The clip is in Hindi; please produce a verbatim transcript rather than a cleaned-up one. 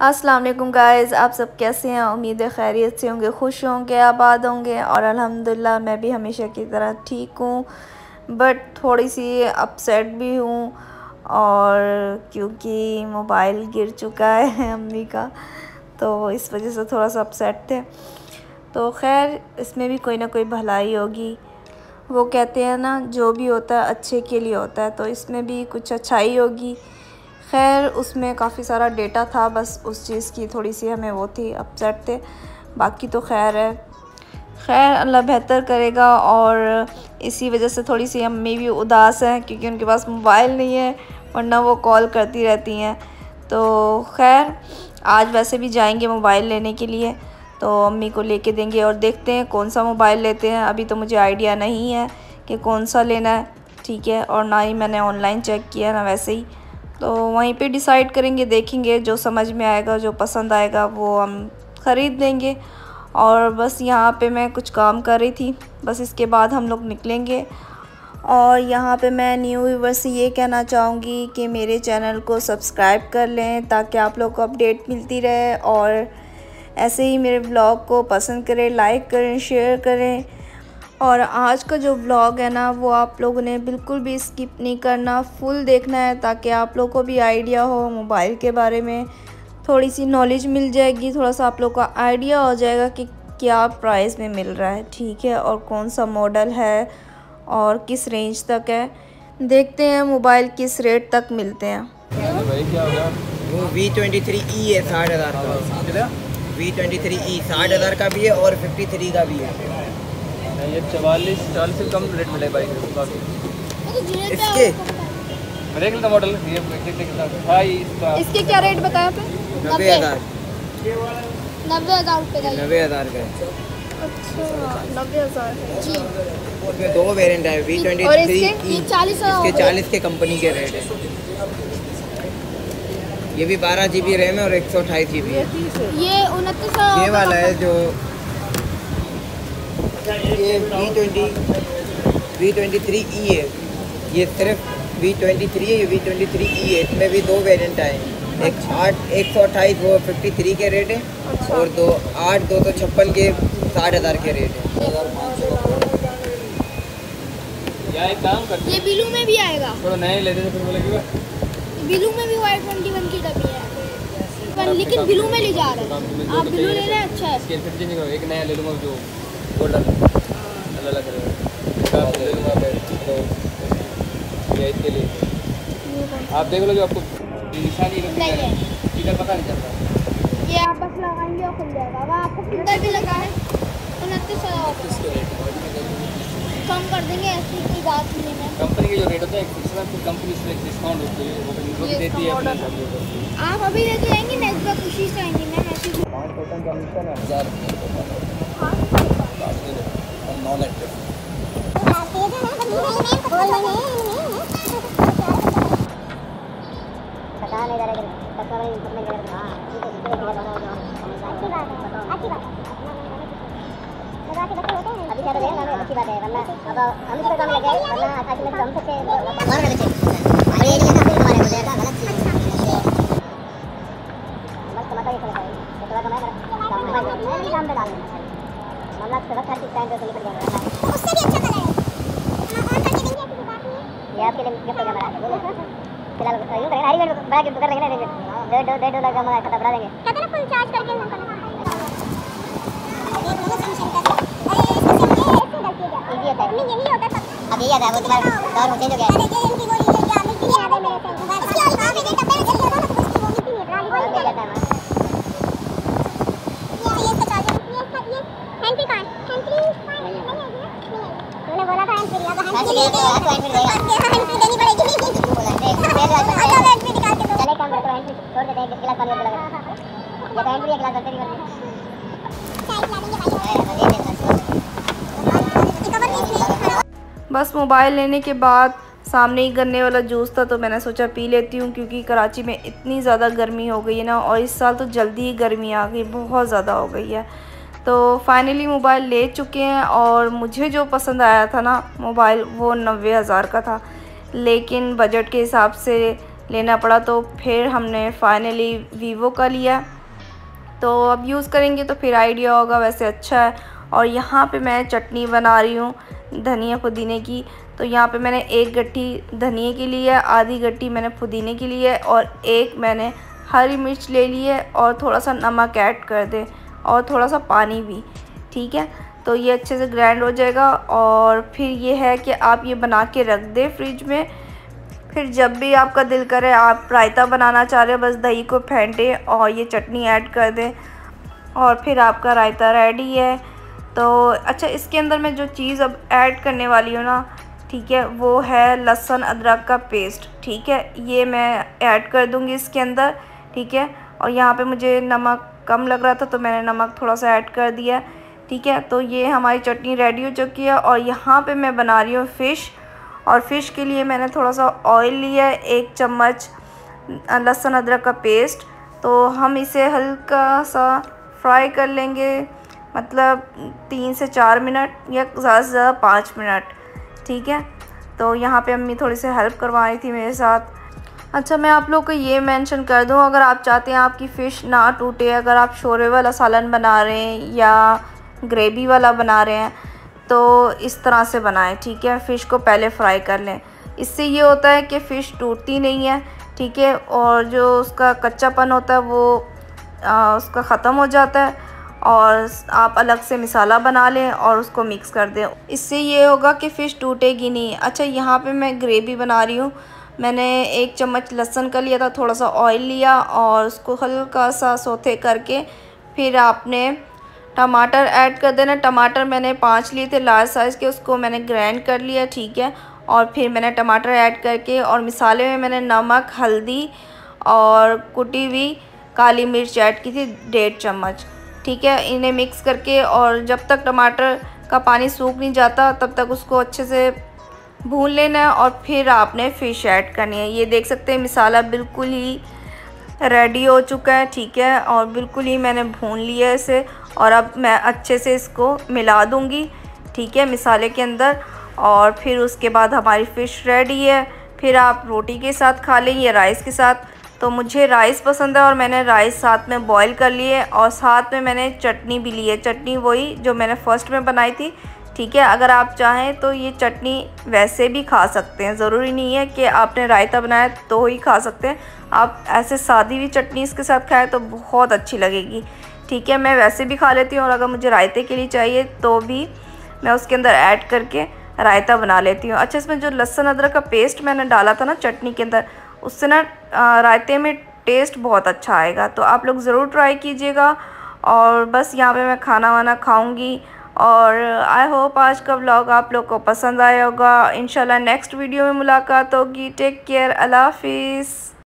अस्सलाम वालेकुम गाइस, आप सब कैसे हैं। उम्मीद है खैरियत से होंगे, खुश होंगे, आबाद होंगे और अल्हम्दुलिल्लाह मैं भी हमेशा की तरह ठीक हूँ। बट थोड़ी सी अपसेट भी हूँ और क्योंकि मोबाइल गिर चुका है अम्मी का, तो इस वजह से थोड़ा सा अपसेट थे। तो खैर इसमें भी कोई ना कोई भलाई होगी। वो कहते हैं ना, जो भी होता है अच्छे के लिए होता है, तो इसमें भी कुछ अच्छाई होगी। खैर उसमें काफ़ी सारा डेटा था, बस उस चीज़ की थोड़ी सी हमें वो थी, अपसेट थे। बाकी तो खैर है, खैर अल्लाह बेहतर करेगा। और इसी वजह से थोड़ी सी अम्मी भी उदास हैं क्योंकि उनके पास मोबाइल नहीं है, वरना वो कॉल करती रहती हैं। तो खैर आज वैसे भी जाएंगे मोबाइल लेने के लिए, तो अम्मी को लेके देंगे और देखते हैं कौन सा मोबाइल लेते हैं। अभी तो मुझे आइडिया नहीं है कि कौन सा लेना है, ठीक है, और ना ही मैंने ऑनलाइन चेक किया ना वैसे ही, तो वहीं पे डिसाइड करेंगे, देखेंगे जो समझ में आएगा, जो पसंद आएगा वो हम ख़रीद लेंगे। और बस यहाँ पे मैं कुछ काम कर रही थी, बस इसके बाद हम लोग निकलेंगे। और यहाँ पे मैं न्यू व्यूअर्स से ये कहना चाहूँगी कि मेरे चैनल को सब्सक्राइब कर लें ताकि आप लोग को अपडेट मिलती रहे, और ऐसे ही मेरे ब्लॉग को पसंद करें, लाइक करें, शेयर करें। और आज का जो व्लॉग है ना, वो आप लोगों ने बिल्कुल भी स्किप नहीं करना, फुल देखना है ताकि आप लोगों को भी आइडिया हो मोबाइल के बारे में, थोड़ी सी नॉलेज मिल जाएगी, थोड़ा सा आप लोगों का आइडिया हो जाएगा कि क्या प्राइस में मिल रहा है, ठीक है, और कौन सा मॉडल है और किस रेंज तक है। देखते हैं मोबाइल किस रेट तक मिलते हैं। भाई क्या होगा? वो वी ट्वेंटी थ्री ई है, साठ हज़ार का। वी ट्वेंटी थ्री ई साठ हज़ार का भी है और फिफ्टी थ्री का भी है। ये चवालीस चालीस से कम रेट मिले बाइक इसके देख लेता मॉडल ये था इसका। इसके क्या रेट बताया आपने? नब्बे हज़ार नब्बे हज़ार रुपये का। नब्बे हज़ार का है। अच्छा, नब्बे हज़ार जी। उसमें दो वेरिएंट है, वी ट्वेंटी और थ्री इसके? ई चालीस इसके चालीस के कंपनी के रेट है। ये भी बारह जी बी रैम है और एक सौ अट्ठाईस जी बी है। ये उनतीस सौ। ये वाला है जो ये V twenty V twenty three E है, ये सिर्फ वी ट्वेंटी थ्री है, ये वी ट्वेंटी थ्री ई है। इसमें भी दो वेरिएंट आए, एक आठ एक सौ अट्ठाईस वो फिफ्टी थ्री के रेट है, और दो आठ दो सौ छप्पन के साठ हज़ार के रेट है। या एक काम करते ये बिलू में भी आएगा, थोड़ा नए लेते थे फिर बोलेगा बिलू में भी वाई ट्वेंटी वन की डब्बी है, लेकिन बिलू में ले जा रहे हैं आप। बिलू ले रहे हैं, अच्छा है। इसके फिर चेंज करो, एक नया ले लूँगा जो गोल्डन अलग अलग कलर ले लूँगा तो ये इसके लिए आप देख लो जो आपको निशानी नहीं है, इधर पता नहीं चलता। ये आप बस लगाएंगे और खुल जाएगा। अब आपको फिल्टर भी लगा है, उनतीस सौ कम कर देंगे, ऐसी कोई बात नहीं है। कंपनी के जो रेट होता है फिर कंपनी से डिस्काउंट होती है, वो भी देती है अपने सब। आप अभी लेके जाएंगे ना, इस बार खुशी से आएंगे मैम, ऐसी पाँच परसेंट कमीशन है, हज़ार नौ लैख अच्छी बात है, वरना अब हम इस पर काम लगे वरना आज में हम सबसे मार रहे थे और ये नहीं ना फिर हमारे को ज्यादा गलत चीज है। बस कमाता ही चला है, तो थोड़ा कमाएगा काम में मैं नहीं काम पे डालना मतलब सब हर चीज टाइम पे निकल जाएगा। उससे भी अच्छा कलर है, ऑन करके देंगे, ऐसी बात नहीं है। ये आपके लिए गिफ्ट है हमारा, फिलहाल यूं करेंगे, हरी वेट बड़ा गिफ्ट कर देंगे ना, डेढ़ डेढ़ डेढ़ डॉलर का हमारा खाता बढ़ा देंगे। कहते ना फुल चार्ज करके हम करना यही होता है। अब यही आता है, वो तुम्हारा दौर में चेंज हो गया है। अरे इनकी गोली ले जा, मिलती नहीं है मेरे से। उसकी और हां मेरे डब्बे में चली जाता ना, तो उसकी वो मिलती नहीं, ड्राई हो जाता है। ये ये इसका चार्जर, ये ये हैंड फ्री कहां है? हैंड फ्री नहीं है ना, मैंने बोला था हैंड फ्री, अब हैंड फ्री तो हैंड फ्री देगा, हैंड फ्री देनी पड़ेगी। बोला है अच्छा हैंड फ्री निकाल के दो। चले काम करो, हैंड फ्री छोड़ देते हैं, एक गिलास पानी लगा ये तो हैंड फ्री एक गिलास भरते नहीं करते। चाय पिला देंगे भाई। बस मोबाइल लेने के बाद सामने ही गन्ने वाला जूस था, तो मैंने सोचा पी लेती हूँ क्योंकि कराची में इतनी ज़्यादा गर्मी हो गई है ना, और इस साल तो जल्दी ही गर्मी आ गई, बहुत ज़्यादा हो गई है। तो फाइनली मोबाइल ले चुके हैं, और मुझे जो पसंद आया था ना मोबाइल, वो नब्बे हज़ार का था, लेकिन बजट के हिसाब से लेना पड़ा, तो फिर हमने फाइनली वीवो का लिया। तो अब यूज़ करेंगे तो फिर आइडिया होगा। वैसे अच्छा है। और यहाँ पे मैं चटनी बना रही हूँ धनिया पुदीने की। तो यहाँ पे मैंने एक गट्ठी धनिए की ली है, आधी गट्ठी मैंने पुदीने की ली है और एक मैंने हरी मिर्च ले ली है और थोड़ा सा नमक ऐड कर दे और थोड़ा सा पानी भी, ठीक है। तो ये अच्छे से ग्राइंड हो जाएगा। और फिर ये है कि आप ये बना के रख दें फ्रिज में। फिर जब भी आपका दिल करे, आप रायता बनाना चाह रहे हो, बस दही को फेंटें और ये चटनी ऐड कर दें और फिर आपका रायता रेडी है। तो अच्छा, इसके अंदर मैं जो चीज़ अब ऐड करने वाली हूँ ना, ठीक है, वो है लहसुन अदरक का पेस्ट, ठीक है। ये मैं ऐड कर दूँगी इसके अंदर, ठीक है। और यहाँ पे मुझे नमक कम लग रहा था तो मैंने नमक थोड़ा सा ऐड कर दिया, ठीक है। तो ये हमारी चटनी रेडी हो चुकी है। और यहाँ पे मैं बना रही हूँ फ़िश। और फ़िश के लिए मैंने थोड़ा सा ऑयल लिया है, एक चम्मच लहसुन अदरक का पेस्ट। तो हम इसे हल्का सा फ्राई कर लेंगे, मतलब तीन से चार मिनट या ज़्यादा से ज़्यादा पाँच मिनट, ठीक है। तो यहाँ पे अम्मी थोड़ी सी हेल्प करवा रही थी मेरे साथ। अच्छा, मैं आप लोग को ये मेंशन कर दूँ, अगर आप चाहते हैं आपकी फ़िश ना टूटे, अगर आप शोरबे वाला सालन बना रहे हैं या ग्रेवी वाला बना रहे हैं तो इस तरह से बनाएं, ठीक है। फ़िश को पहले फ्राई कर लें, इससे ये होता है कि फ़िश टूटती नहीं है, ठीक है। और जो उसका कच्चापन होता है वो आ, उसका ख़त्म हो जाता है। और आप अलग से मसाला बना लें और उसको मिक्स कर दें, इससे ये होगा कि फ़िश टूटेगी नहीं। अच्छा, यहाँ पे मैं ग्रेवी बना रही हूँ। मैंने एक चम्मच लहसुन का लिया था, थोड़ा सा ऑयल लिया और उसको हल्का सा सौते करके फिर आपने टमाटर ऐड कर देना। टमाटर मैंने पाँच लिए थे लार्ज साइज़ के, उसको मैंने ग्राइंड कर लिया, ठीक है। और फिर मैंने टमाटर ऐड करके और मसाले में मैंने नमक, हल्दी और कुटी हुई काली मिर्च ऐड की थी डेढ़ चम्मच, ठीक है। इन्हें मिक्स करके और जब तक टमाटर का पानी सूख नहीं जाता तब तक उसको अच्छे से भून लेना है। और फिर आपने फ़िश ऐड करनी है। ये देख सकते हैं मसाला बिल्कुल ही रेडी हो चुका है, ठीक है। और बिल्कुल ही मैंने भून लिया है इसे। और अब मैं अच्छे से इसको मिला दूँगी, ठीक है, मसाले के अंदर। और फिर उसके बाद हमारी फ़िश रेडी है। फिर आप रोटी के साथ खा लें या राइस के साथ। तो मुझे राइस पसंद है और मैंने राइस साथ में बॉईल कर लिए और साथ में मैंने चटनी भी ली है। चटनी वही जो मैंने फ़र्स्ट में बनाई थी, ठीक है। अगर आप चाहें तो ये चटनी वैसे भी खा सकते हैं, ज़रूरी नहीं है कि आपने रायता बनाया तो ही खा सकते हैं। आप ऐसे सादी भी चटनी इसके साथ खाएं तो बहुत अच्छी लगेगी, ठीक है। मैं वैसे भी खा लेती हूँ और अगर मुझे रायते के लिए चाहिए तो भी मैं उसके अंदर ऐड करके रायता बना लेती हूँ। अच्छा, इसमें जो लहसुन अदरक का पेस्ट मैंने डाला था ना चटनी के अंदर, उससे ना रायते में टेस्ट बहुत अच्छा आएगा। तो आप लोग ज़रूर ट्राई कीजिएगा। और बस यहाँ पे मैं खाना वाना खाऊंगी। और आई होप आज का व्लॉग आप लोग को पसंद आया होगा। इंशाल्लाह नेक्स्ट वीडियो में मुलाकात होगी। टेक केयर, अल्लाह हाफिज़।